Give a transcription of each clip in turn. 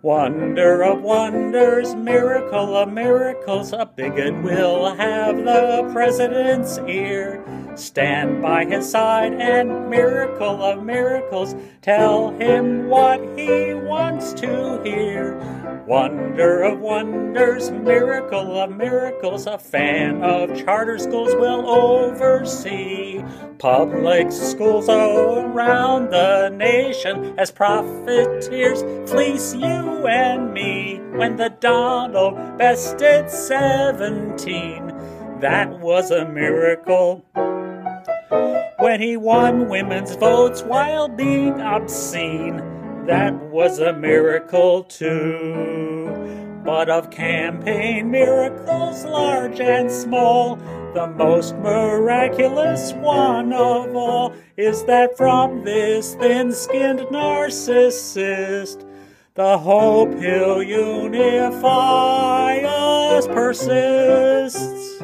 Wonder of wonders, miracle of miracles, a bigot will have the president's ear. Stand by his side and miracle of miracles, tell him what he wants to hear. Wonder of wonders, miracle of miracles, a fan of charter schools will oversee public schools around the nation as profiteers fleece you and me. When the Donald bested 17, that was a miracle. When he won women's votes while being obscene, that was a miracle too. But of campaign miracles large and small, the most miraculous one of all is that from this thin-skinned narcissist, the hope he'll unify us persists.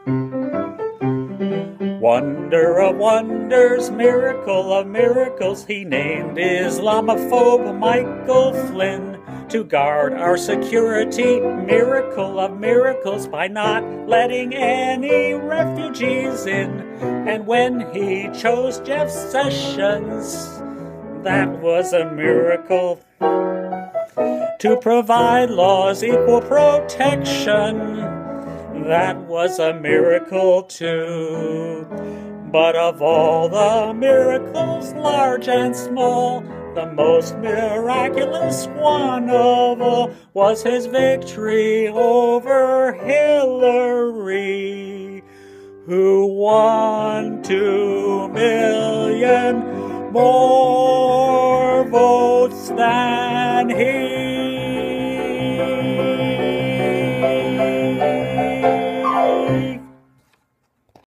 Wonder of wonders, miracle of miracles, he named Islamophobe Michael Flynn to guard our security. Miracle of miracles, by not letting any refugees in. And when he chose Jeff Sessions, that was a miracle. To provide laws equal protection, that was a miracle too. But of all the miracles, large and small, the most miraculous one of all was his victory over Hillary, who won 2 million more votes than he